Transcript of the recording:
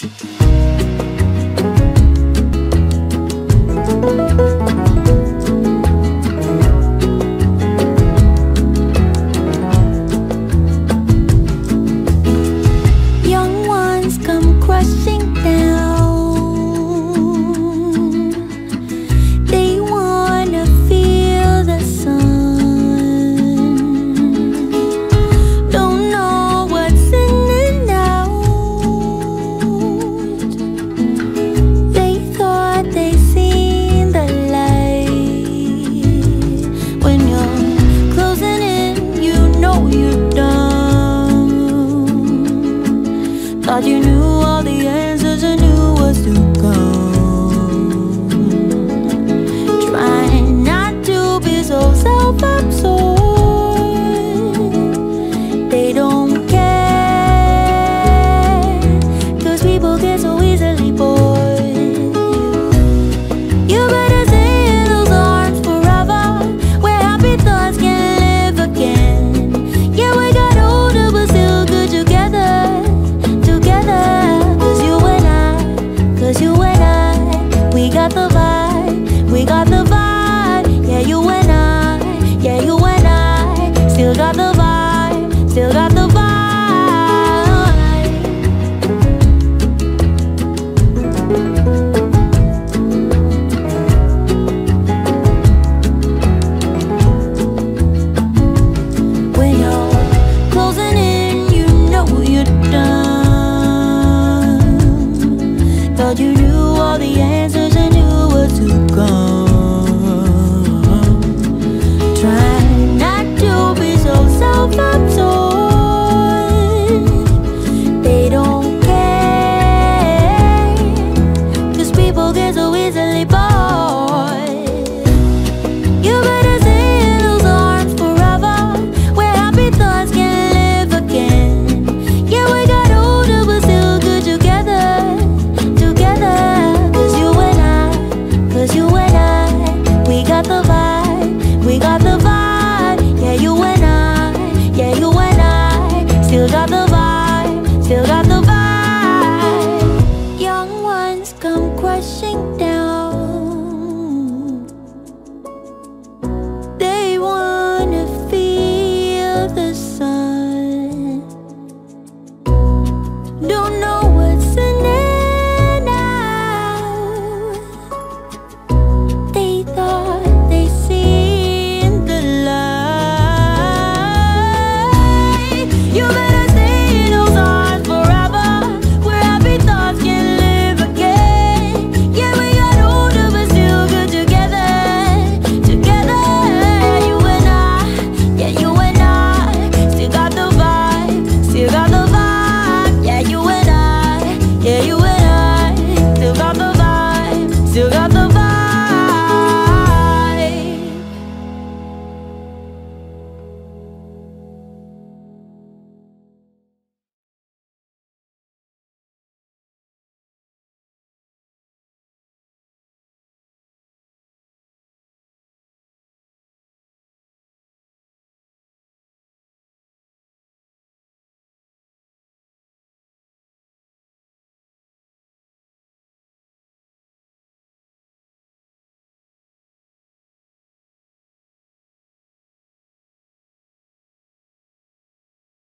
Young ones come crushing down. They wanna feel the sun. Don't know what's in and out. They thought they seen the light. When you're closing in, you know you're done. Thought you knew all the answers and knew what to do.